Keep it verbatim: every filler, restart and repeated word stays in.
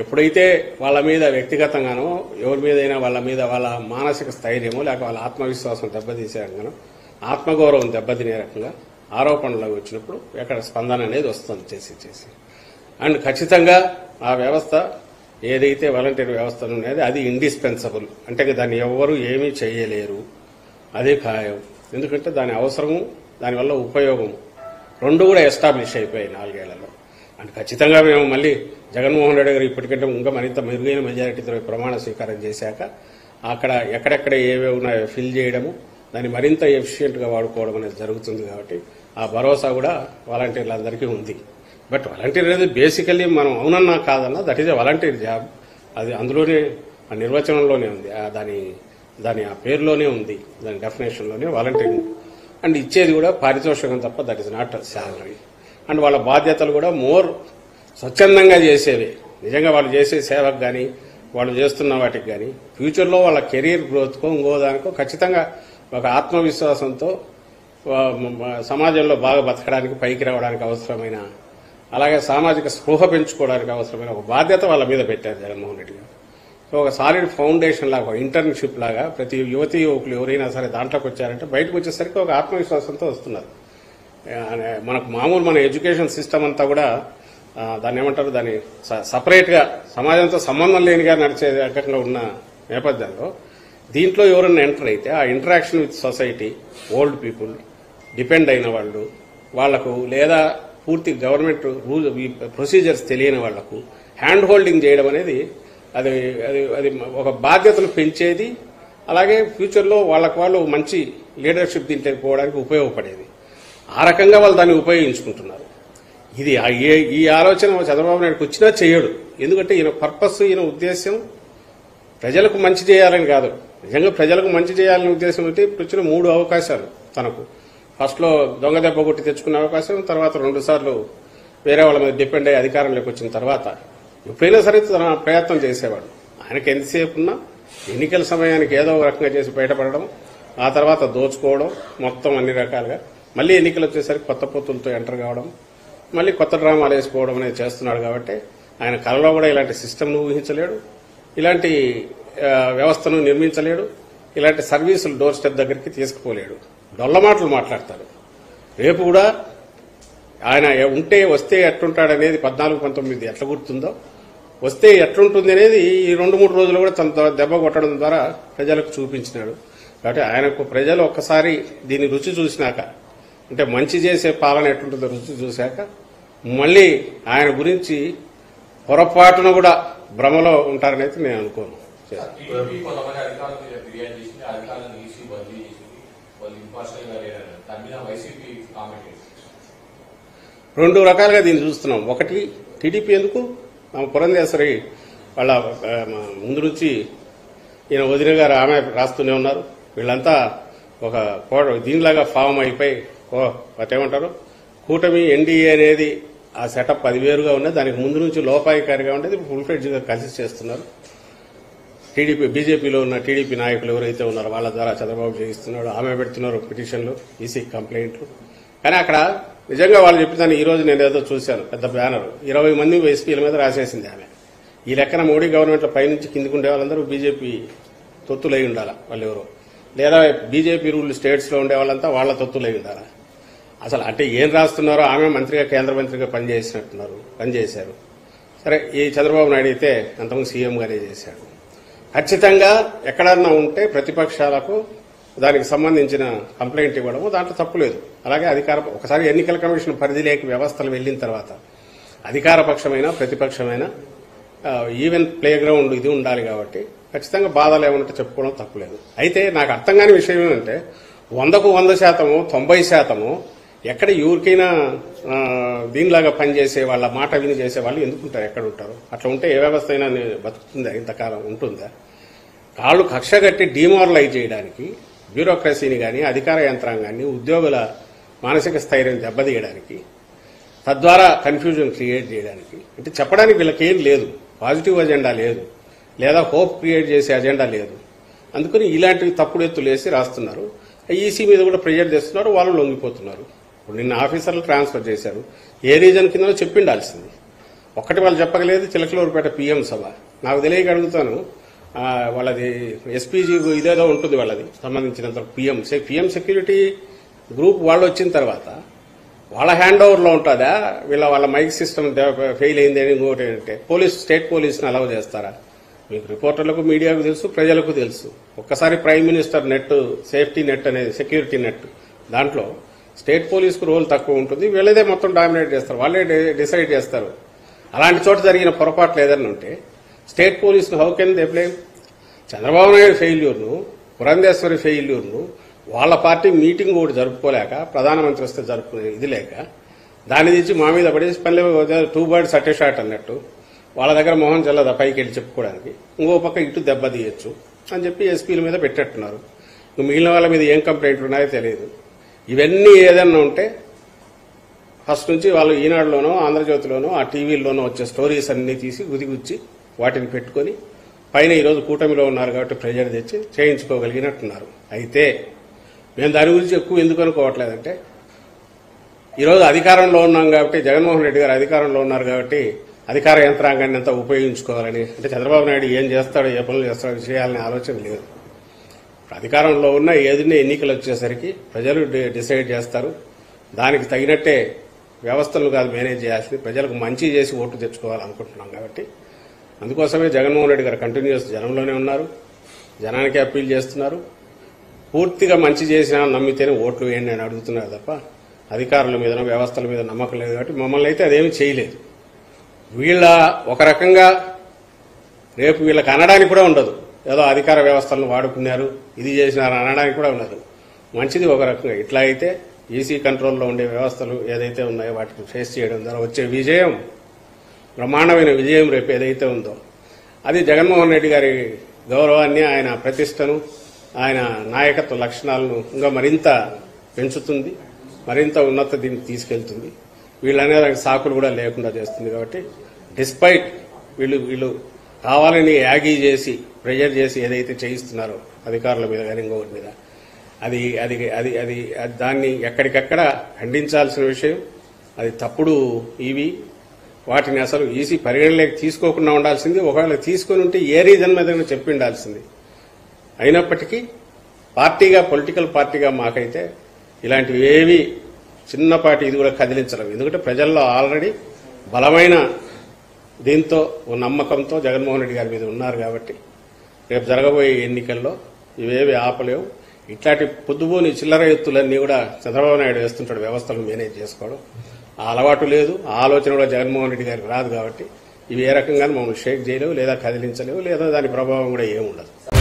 ఎప్పుడైతే వాళ్ళ మీద వ్యక్తిగతంగానో ఎవరి మీదైనా వాళ్ళ మీద వాళ్ళ మానసిక స్థైర్యమో లేక వాళ్ళ ఆత్మవిశ్వాసం దెబ్బతీసే రకంగా ఆత్మగౌరవం దెబ్బతినే రకంగా ఆరోపణలు వచ్చినప్పుడు ఎక్కడ స్పందన అనేది వస్తుంది చేసి చేసి అండ్ ఖచ్చితంగా ఆ వ్యవస్థ ఏదైతే వాలంటీర్ వ్యవస్థ ఉన్నది అది ఇండిస్పెన్సబుల్, అంటే దాన్ని ఎవరు ఏమీ చేయలేరు, అదే ఖాయం. ఎందుకంటే దాని అవసరము దానివల్ల ఉపయోగం రెండు కూడా ఎస్టాబ్లిష్ అయిపోయాయి నాలుగేళ్లలో. అండ్ ఖచ్చితంగా మేము మళ్ళీ జగన్మోహన్ రెడ్డి గారు ఇప్పటికంటే ఇంకా మరింత మెరుగైన మెజారిటీతో ప్రమాణ స్వీకారం చేశాక అక్కడ ఎక్కడెక్కడ ఏవే ఉన్నాయో ఫిల్ చేయడము, దాన్ని మరింత ఎఫిషియెంట్గా వాడుకోవడం అనేది జరుగుతుంది. కాబట్టి ఆ భరోసా కూడా వాలంటీర్లందరికీ ఉంది. బట్ వాలంటీర్ అనేది బేసికల్లీ మనం అవునన్నా కాదన్నా that is a volunteer job. అది అందులోనే ఆ నిర్వచనంలోనే ఉంది, దాని దాని ఆ పేరులోనే ఉంది, దాని డెఫినేషన్లోనే వాలంటీర్. అండ్ ఇచ్చేది కూడా పారితోషికం తప్ప that is not salary. And వాళ్ళ బాధ్యతలు కూడా మోర్ స్వచ్ఛందంగా చేసేవి. నిజంగా వాళ్ళు చేసే సేవకు కానీ వాళ్ళు చేస్తున్న వాటికి కానీ ఫ్యూచర్లో వాళ్ళ కెరీర్ గ్రోత్కో ఇంకో దానికో ఖచ్చితంగా ఒక ఆత్మవిశ్వాసంతో సమాజంలో బాగా బతకడానికి పైకి రావడానికి అవసరమైన, అలాగే సామాజిక స్పృహ పెంచుకోవడానికి అవసరమైన ఒక బాధ్యత వాళ్ళ మీద పెట్టారు జగన్మోహన్ రెడ్డి గారు. సో ఒక సాలిడ్ ఫౌండేషన్ లాగా, ఒక ఇంటర్న్షిప్ లాగా ప్రతి యువతీ యువకులు ఎవరైనా సరే దాంట్లోకి వచ్చారంటే బయటకు వచ్చేసరికి ఒక ఆత్మవిశ్వాసంతో వస్తున్నారు. మనకు మామూలు మన ఎడ్యుకేషన్ సిస్టమ్ అంతా కూడా దాన్ని ఏమంటారు, దాన్ని సపరేట్గా సమాజంతో సంబంధం లేనిగా నడిచే రకంగా ఉన్న నేపథ్యంలో దీంట్లో ఎవరైనా ఎంటర్ అయితే ఆ interaction with society, old people, depend అయిన వాళ్ళు, వాళ్లకు లేదా పూర్తి గవర్నమెంట్ రూల్ ప్రొసీజర్స్ తెలియని వాళ్లకు హ్యాండ్ హోల్డింగ్ చేయడం అనేది అది అది అది ఒక బాధ్యతను పెంచేది. అలాగే ఫ్యూచర్లో వాళ్ళకు వాళ్ళు మంచి లీడర్షిప్ దీంట్లో పోవడానికి ఉపయోగపడేది. ఆ రకంగా వాళ్ళు దాన్ని ఉపయోగించుకుంటున్నారు. ఇది ఈ ఆలోచన చంద్రబాబు నాయుడుకి వచ్చినా చేయడు. ఎందుకంటే ఈయన పర్పస్, ఈయన ఉద్దేశం ప్రజలకు మంచి చేయాలని కాదు. నిజంగా ప్రజలకు మంచి చేయాలనే ఉద్దేశం అయితే ఇప్పుడు వచ్చిన మూడు అవకాశాలు తనకు. ఫస్ట్లో దొంగ దెబ్బ కొట్టి తెచ్చుకునే అవకాశం, తర్వాత రెండు సార్లు వేరే వాళ్ళ మీద డిపెండ్ అయ్యి అధికారంలోకి వచ్చిన తర్వాత ఎప్పుడైనా సరే తన ప్రయత్నం చేసేవాడు. ఆయనకి ఎంతసేపు ఉన్నా ఎన్నికల సమయానికి ఏదో ఒక రకంగా చేసి బయటపడడం, ఆ తర్వాత దోచుకోవడం, మొత్తం అన్ని రకాలుగా మళ్ళీ ఎన్నికలు వచ్చేసరికి కొత్త పొత్తులతో ఎంటర్ కావడం, మళ్ళీ కొత్త డ్రామాలు వేసుకోవడం అనేది చేస్తున్నాడు. కాబట్టి ఆయన కలలో కూడా ఇలాంటి సిస్టమ్ను ఊహించలేడు, ఇలాంటి వ్యవస్థను నిర్మించలేడు, ఇలాంటి సర్వీసులు డోర్ స్టెప్ దగ్గరికి తీసుకుపోలేడు. డొల్ల మాటలు మాట్లాడతాడు. రేపు కూడా ఆయన ఉంటే వస్తే ఎట్లుంటాడనేది పద్నాలుగు పంతొమ్మిది ఎట్లా గుర్తుందో, వస్తే ఎట్లుంటుంది అనేది ఈ రెండు మూడు రోజులు కూడా తన దెబ్బ కొట్టడం ద్వారా ప్రజలకు చూపించినాడు. కాబట్టి ఆయనకు ప్రజలు ఒక్కసారి దీన్ని రుచి చూసినాక, అంటే మంచి చేసే పాలన ఎట్లుంటుందో రుచి చూశాక మళ్ళీ ఆయన గురించి పొరపాటున కూడా భ్రమలో ఉంటారని అయితే నేను అనుకోను. రెండు రకాలుగా దీన్ని చూస్తున్నాం. ఒకటి, టీడీపీ ఎందుకు పురంధేశ్వరి వాళ్ళ ముందు నుంచి ఈయన వదిన గారు ఆమె రాస్తూనే ఉన్నారు. వీళ్ళంతా ఒక దీనిలాగా ఫామ్ అయిపోయి ఏమంటారు కూటమి ఎన్డీఏ అనేది ఆ సెటప్ అది వేరుగా ఉన్నది. దానికి ముందు నుంచి లోపాయికారిగా ఉండేది, ఫుల్ ఫ్లెడ్జ్గా కలిసి చేస్తున్నారు. టీడీపీ బీజేపీలో ఉన్న టీడీపీ నాయకులు ఎవరైతే ఉన్నారో వాళ్ళ ద్వారా చంద్రబాబు చేయిస్తున్నాడు. ఆమె పెడుతున్నారు పిటిషన్లు, ఈసీ కంప్లైంట్లు. కానీ అక్కడ నిజంగా వాళ్ళు చెప్పిన ఈ రోజు నేను ఏదో చూశాను, పెద్ద బ్యానర్ ఇరవై మంది ఎస్పీల మీద రాసేసింది ఆమె. ఈ లెక్కన మోడీ గవర్నమెంట్లో పైనుంచి కిందికి ఉండే వాళ్ళందరూ బీజేపీ తొత్తులై ఉండాలా వాళ్ళు ఎవరో, లేదా బీజేపీ రూల్ స్టేట్స్ లో ఉండే వాళ్ళంతా వాళ్ళ తొత్తులై ఉండాలా. అసలు అంటే ఏం రాస్తున్నారో, ఆమె మంత్రిగా కేంద్ర మంత్రిగా పనిచేసినట్టున్నారు, పనిచేశారు. సరే, ఈ చంద్రబాబు నాయుడు అయితే అంతకుముందు సీఎంగానే చేశాడు. ఖచ్చితంగా ఎక్కడన్నా ఉంటే ప్రతిపక్షాలకు దానికి సంబంధించిన కంప్లైంట్ ఇవ్వడము దాంట్లో తప్పులేదు. అలాగే అధికార ఒకసారి ఎన్నికల కమిషన్ పరిధిలోకి వ్యవస్థలు వెళ్లిన తర్వాత అధికార పక్షమైన ప్రతిపక్షమైన ఈవెన్ ప్లే గ్రౌండ్ ఇది ఉండాలి. కాబట్టి ఖచ్చితంగా బాధలు ఏమంటే చెప్పుకోవడం తప్పులేదు. అయితే నాకు అర్థం కాని విషయం ఏమంటే వందకు వంద శాతము తొంభై శాతము ఎక్కడ ఎవరికైనా దీనిలాగా పనిచేసే వాళ్ళ మాట విని చేసే వాళ్ళు ఎందుకుంటారు, ఎక్కడ ఉంటారు? అట్లా ఉంటే ఏ వ్యవస్థ అయినా బతుకుతుందా, ఇంతకాలం ఉంటుందా? కాళ్ళు కక్ష కట్టి డిమారలైజ్ చేయడానికి, బ్యూరోక్రసీని కానీ అధికార యంత్రాంగాన్ని, ఉద్యోగుల మానసిక స్థైర్యం దెబ్బతీయడానికి, తద్వారా కన్ఫ్యూజన్ క్రియేట్ చేయడానికి, అంటే చెప్పడానికి వీళ్ళకేం లేదు, పాజిటివ్ అజెండా లేదు, లేదా హోప్ క్రియేట్ చేసే అజెండా లేదు. అందుకని ఇలాంటివి తప్పుడు ఎత్తులు వేసి రాస్తున్నారు. ఈసీ మీద కూడా ప్రెజర్ చేస్తున్నారు, వాళ్ళు లొంగిపోతున్నారు. ఇప్పుడు నిన్న ఆఫీసర్లు ట్రాన్స్ఫర్ చేశారు. ఏ రీజన్ కింద చెప్పిండాల్సింది. ఒక్కటి వాళ్ళు చెప్పగలేదు చిలకలూరుపేట పీఎం సభ. నాకు తెలియక అడుగుతాను, వాళ్ళది ఎస్పీజీ ఇదేదో ఉంటుంది వాళ్ళది సంబంధించినంత పీఎం పీఎం సెక్యూరిటీ గ్రూప్ వాళ్ళు వచ్చిన తర్వాత వాళ్ళ హ్యాండ్ ఓవర్లో ఉంటుందా, వీళ్ళ వాళ్ళ మైక్ సిస్టమ్ ఫెయిల్ అయింది అని ఇంకోటి అంటే పోలీస్ స్టేట్ పోలీస్ని అలౌ చేస్తారా? మీకు రిపోర్టర్లకు మీడియాకు తెలుసు, ప్రజలకు తెలుసు. ఒక్కసారి prime minister net safety net అనేది సెక్యూరిటీ నెట్ దాంట్లో స్టేట్ పోలీసుకు రోల్ తక్కువ ఉంటుంది, వీళ్ళదే మొత్తం డామినేట్ చేస్తారు, వాళ్ళే డిసైడ్ చేస్తారు. అలాంటి చోట జరిగిన పొరపాట్లు ఏదన్నా ఉంటే స్టేట్ పోలీసును how can they blame? Chandrababu Naidu ఫెయిల్యూర్ను, పురంధేశ్వరి ఫెయిల్యూర్ను వాళ్ళ పార్టీ మీటింగ్ కూడా జరుపుకోలేక ప్రధానమంత్రి వస్తే జరుపుకునే ఇది లేక దాన్ని తెచ్చి మా మీద పడేసి పల్లె టూ బర్డ్స్ అటే షాట్ అన్నట్టు వాళ్ళ దగ్గర మొహం చల్లదా పైకి వెళ్ళి చెప్పుకోవడానికి, ఇంకో పక్క ఇటు దెబ్బ తీయచ్చు అని చెప్పి ఎస్పీల మీద పెట్టేట్టున్నారు. మిగిలిన వాళ్ళ మీద ఏం కంప్లైంట్లు ఉన్నాయో తెలియదు. ఇవన్నీ ఏదన్నా ఉంటే ఫస్ట్ నుంచి వాళ్ళు ఈనాడులోనో ఆంధ్రజ్యోతిలోనో ఆ టీవీల్లోనో వచ్చే స్టోరీస్ అన్ని తీసి గుదిగుచ్చి వాటిని పెట్టుకుని పైన ఈరోజు కూటమిలో ఉన్నారు కాబట్టి ప్రెజర్ తెచ్చి చేయించుకోగలిగినట్టున్నారు. అయితే మేము దాని గురించి ఎక్కువ ఎందుకు అనుకోవట్లేదంటే ఈరోజు అధికారంలో ఉన్నాం కాబట్టి, జగన్మోహన్ రెడ్డి గారు అధికారంలో ఉన్నారు కాబట్టి అధికార యంత్రాంగాన్ని అంతా ఉపయోగించుకోవాలని, అంటే చంద్రబాబు నాయుడు ఏం చేస్తాడో ఏ పనులు చేస్తాడో చేయాలనే ఆలోచన లేదు. అధికారంలో ఉన్న ఏదైనా ఎన్నికలు వచ్చేసరికి ప్రజలు డిసైడ్ చేస్తారు. దానికి తగినట్టే వ్యవస్థలు కాదు మేనేజ్ చేయాల్సింది, ప్రజలకు మంచి చేసి ఓట్లు తెచ్చుకోవాలనుకుంటున్నాం కాబట్టి అందుకోసమే జగన్మోహన్ రెడ్డి గారు కంటిన్యూస్ జనంలోనే ఉన్నారు, జనానికి అప్పీల్ చేస్తున్నారు. పూర్తిగా మంచి చేసినా నమ్మితేనే ఓట్లు వేయండి అని అడుగుతున్నారు తప్ప అధికారుల మీద వ్యవస్థల మీద నమ్మకం లేదు. కాబట్టి మమ్మల్ని అయితే అదేమీ చేయలేదు. వీళ్ళ ఒక రకంగా రేపు వీళ్ళకి అనడానికి కూడా ఉండదు, ఏదో అధికార వ్యవస్థలను వాడుకున్నారు ఇది చేసినారు అనడానికి కూడా ఉండదు. మంచిది ఒక రకంగా. ఇట్లా అయితే ఈసీ కంట్రోల్లో ఉండే వ్యవస్థలు ఏదైతే ఉన్నాయో వాటిని ఫేస్ చేయడం ద్వారా వచ్చే విజయం, బ్రహ్మాండమైన విజయం రేపు ఏదైతే ఉందో అది జగన్మోహన్ రెడ్డి గారి గౌరవాన్ని, ఆయన ప్రతిష్టను, ఆయన నాయకత్వ లక్షణాలను ఇంకా మరింత పెంచుతుంది, మరింత ఉన్నత దీనికి తీసుకెళ్తుంది. వీళ్ళనే దానికి సాకులు కూడా లేకుండా చేస్తుంది. కాబట్టి డిస్పైట్ వీళ్ళు వీళ్ళు కావాలని యాగీ చేసి ప్రెజర్ చేసి ఏదైతే చేయిస్తున్నారో అధికారుల మీద కానీ ఇంకొకటి మీద అది అది అది అది దాన్ని ఎక్కడికక్కడ ఖండించాల్సిన విషయం. అది తప్పుడు ఇవి వాటిని అసలు ఈసీ పరిగణలోకి తీసుకోకుండా ఉండాల్సింది. ఒకవేళ తీసుకుని ఉంటే ఏ రీజన్ మీద చెప్పి ఉండాల్సింది. అయినప్పటికీ పార్టీగా పొలిటికల్ పార్టీగా మాకైతే ఇలాంటివి ఏవి చిన్నపాటి ఇది కూడా కదిలించలేము. ఎందుకంటే ప్రజల్లో ఆల్రెడీ బలమైన దీంతో నమ్మకంతో జగన్మోహన్ రెడ్డి గారి మీద ఉన్నారు కాబట్టి రేపు జరగబోయే ఎన్నికల్లో ఇవేవి ఆపలేవు. ఇట్లాంటి పొద్దుబోని చిల్లర ఎత్తులన్నీ కూడా చంద్రబాబు నాయుడు వేస్తుంటాడు వ్యవస్థలను మేనేజ్ చేసుకోవడం. ఆ అలవాటు లేదు, ఆ ఆలోచన కూడా జగన్మోహన్ రెడ్డి గారికి రాదు. కాబట్టి ఇవి ఏ రకంగా మమ్మల్ని షేక్ చేయలేవు, లేదా కదిలించలేవు, లేదా దాని ప్రభావం కూడా ఏముండదు.